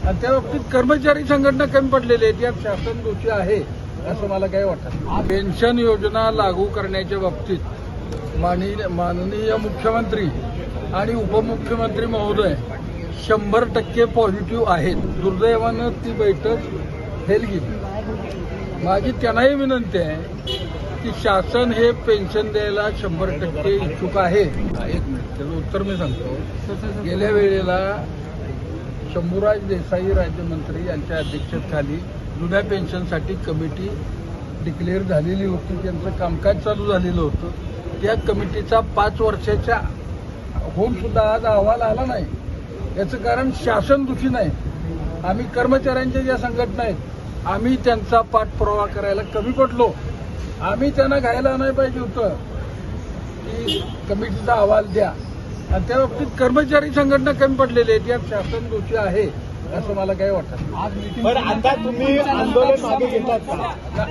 आणि त्या बाबतीत कर्मचारी संघटना कमी पडलेली आहेत. यात शासन दोषी आहे असं मला काही वाटत. पेन्शन योजना लागू करण्याच्या बाबतीत माननीय मुख्यमंत्री आणि उपमुख्यमंत्री महोदय 100% पॉझिटिव्ह आहेत. दुर्दैवानं ती बैठक फेल गेली. माझी त्यांनाही विनंती आहे की शासन हे पेन्शन द्यायला 100% इच्छुक आहे. एक मिनिट त्याचं उत्तर मी सांगतो. गेल्या वेळेला शंभूराज देसाई राज्यमंत्री यांच्या अध्यक्षतेखाली जुन्या पेन्शनसाठी कमिटी डिक्लेअर झालेली होती. त्यांचं कामकाज चालू झालेलं होतं. त्या कमिटीचा 5 वर्षाच्या होऊन सुद्धा आज अहवाल आला नाही. याचं कारण शासन दोषी नाही. आम्ही कर्मचाऱ्यांच्या ज्या संघटना आहेत आम्ही त्यांचा पाठपुरावा करायला कमी पडलो. आम्ही त्यांना घ्यायला नाही पाहिजे होतं की कमिटीचा अहवाल द्या. आणि त्या बाबतीत कर्मचारी संघटना कमी पडलेली आहेत. यात शासन दोषी आहे असं मला काही वाटत. पण आता तुम्ही आंदोलन मागे घेतात का?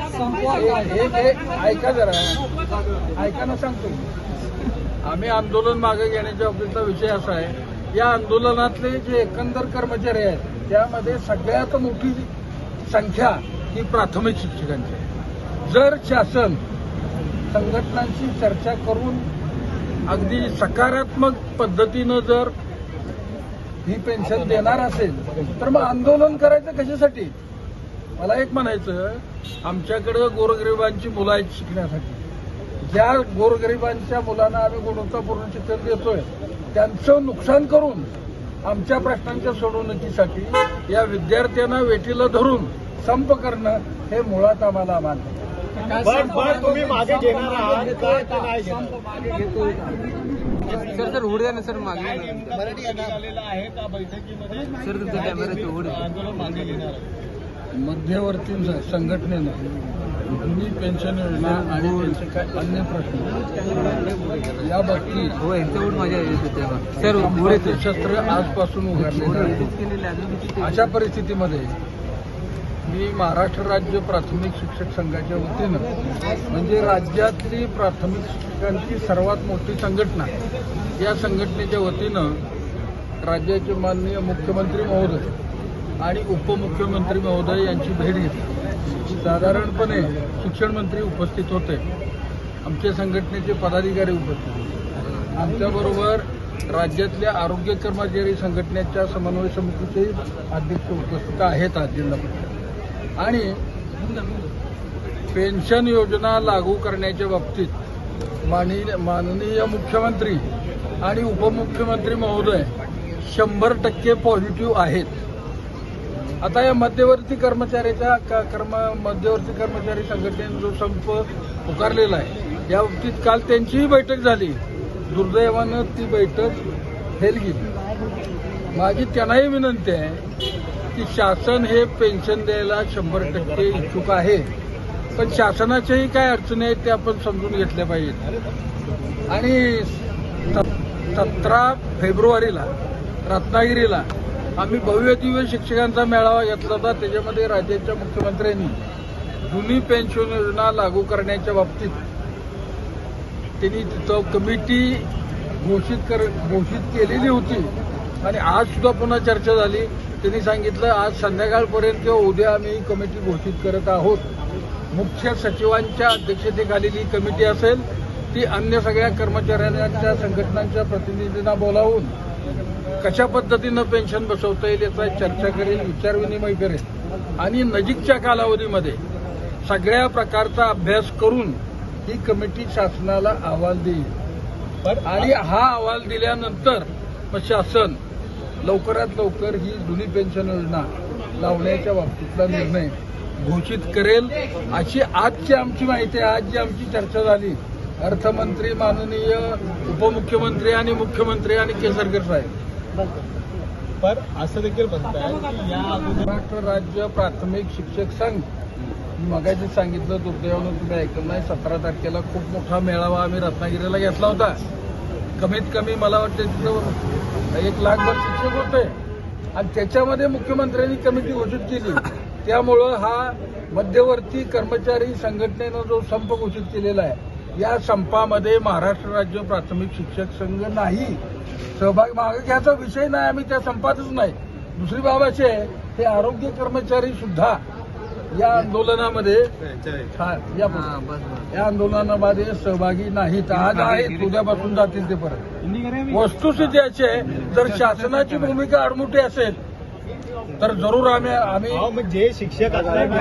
ऐका जरा, ऐकायला सांगतो. आम्ही आंदोलन मागे घेण्याच्या बाबतीतला विषय असा आहे, या आंदोलनातले जे एकंदर कर्मचारी आहेत त्यामध्ये सगळ्यात मोठी संख्या ही प्राथमिक शिक्षकांची आहे. जर शासन संघटनांशी चर्चा करून अगदी सकारात्मक पद्धतीनं जर ही पेन्शन देणार असेल तर मग आंदोलन करायचं कशासाठी? मला एक म्हणायचं, आमच्याकडं गोरगरिबांची मुलं आहेत शिकण्यासाठी. ज्या गोरगरिबांच्या मुलांना आम्ही गुणवत्तापूर्ण शिक्षण देतोय त्यांचं नुकसान करून आमच्या प्रश्नांच्या सोडवणुकीसाठी या विद्यार्थ्यांना वेठीला धरून संप करणं हे मुळात आम्हाला मान्य. तुम्ही मागे घेणार आहात का नाही घेणार? सर उघड द्या ना सर. मागे आलेला आहे का बैठकीमध्ये? सर तुमच्या कॅमेऱ्यात उघड आंदोलन मागे घेणार. मध्यवर्ती संघटनेनं जुनी पेन्शन योजना आणि त्यांचे काय अन्य प्रश्न या बाबतीत हो यांच्यावर माझ्या सर उघड शस्त्र आजपासून उघडलेलं आहे. अशा परिस्थितीमध्ये मी महाराष्ट्र राज्य प्राथमिक शिक्षक संघाच्या वतीनं म्हणजे राज्यातली प्राथमिक शिक्षकांची सर्वात मोठी संघटना या संघटनेच्या वतीनं राज्याचे माननीय मुख्यमंत्री महोदय आणि उपमुख्यमंत्री महोदय यांची भेट घेतली. साधारणपणे शिक्षण मंत्री उपस्थित होते, आमच्या संघटनेचे पदाधिकारी उपस्थित होते. आमच्याबरोबर राज्यातल्या आरोग्य कर्मचारी संघटनेच्या समन्वय समितीचे अध्यक्ष उपस्थित आहेत आज जिल्हा परिषद. आणि पेन्शन योजना लागू करण्याच्या बाबतीत माननीय मुख्यमंत्री आणि उपमुख्यमंत्री महोदय 100% पॉझिटिव्ह आहेत. आता या मध्यवर्ती कर्मचारी संघटनेने जो संप पुकारलेला आहे या बाबतीत काल त्यांचीही बैठक झाली. दुर्दैवानं ती बैठक फेल गेली. माझी त्यांनाही विनंती आहे की शासन हे पेन्शन द्यायला 100% इच्छुक आहे. पण शासनाच्याही काय अडचणी आहेत ते आपण समजून घेतल्या पाहिजेत. आणि 17 फेब्रुवारीला रत्नागिरीला आम्ही भव्य दिव्य शिक्षकांचा मेळावा घेतला होता. त्याच्यामध्ये राज्याच्या मुख्यमंत्र्यांनी जुनी पेन्शन योजना लागू करण्याच्या बाबतीत त्यांनी तिथं कमिटी घोषित केलेली होती. आणि आज सुद्धा पुन्हा चर्चा झाली. त्यांनी सांगितलं आज संध्याकाळपर्यंत किंवा उद्या आम्ही कमिटी घोषित करत आहोत. मुख्य सचिवांच्या अध्यक्षतेखाली ही कमिटी असेल. ती अन्य सगळ्या कर्मचाऱ्यांच्या संघटनांच्या प्रतिनिधींना बोलावून कशा पद्धतीनं पेन्शन बसवता येईल याचा चर्चा करेल, विचारविनिमय करेल आणि नजीकच्या कालावधीमध्ये सगळ्या प्रकारचा अभ्यास करून ही कमिटी शासनाला अहवाल देईल. आणि हा अहवाल दिल्यानंतर मग शासन लवकरात लवकर ही जुनी पेन्शन योजना लावण्याच्या बाबतीतला निर्णय घोषित करेल अशी आजची आमची माहिती आहे. आज जी आमची चर्चा झाली अर्थमंत्री, माननीय उपमुख्यमंत्री आणि मुख्यमंत्री आणि केसरकर साहेब. पण असं देखील म्हणताय की या महाराष्ट्र राज्य प्राथमिक शिक्षक संघ मगाशी सांगितलं, दुर्दैवानं तुम्ही ऐकलं नाही, 17 तारखेला खूप मोठा मेळावा आम्ही रत्नागिरीला घेतला होता. कमीत कमी मला वाटतं तिथं 1 लाखभर शिक्षक होते आणि त्याच्यामध्ये मुख्यमंत्र्यांनी कमिटी घोषित केली. त्यामुळं हा मध्यवर्ती कर्मचारी संघटनेनं जो संप घोषित केलेला आहे या संपामध्ये महाराष्ट्र राज्य प्राथमिक शिक्षक संघ नाही सहभाग. मागे घ्यायचा विषय नाही, आम्ही त्या संपातच नाही. दुसरी बाब अशी आहे हे आरोग्य कर्मचारी सुद्धा या आंदोलनामध्ये या आंदोलनामध्ये सहभागी नाहीत. आज आहेत, उद्यापासून जातील ते परत. वस्तुस्थिती अशी आहे, जर शासनाची भूमिका आडमुठी असेल तर जरूर आम्ही जे शिक्षक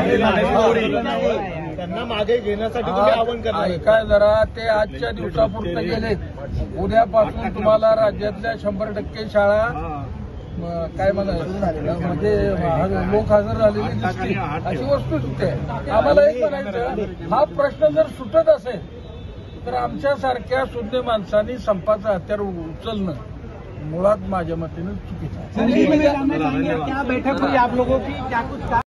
त्यांना मागे घेण्यासाठी तुम्ही आवाहन करणार. काय जरा ते आजच्या दिवसापुरते गेले. उद्यापासून तुम्हाला राज्यातल्या 100% शाळा काय म्हणायचं म्हणजे लोक हजर झालेली दिसतील अशी वस्तुस्थिती आहे. आम्हाला एक म्हणायचं, हा प्रश्न जर सुटत असेल तर आमच्यासारख्या सुज्ञ माणसांनी संपाचं हत्यार उचलणं मुळात माझ्या मतेनं चुकीचं आहे.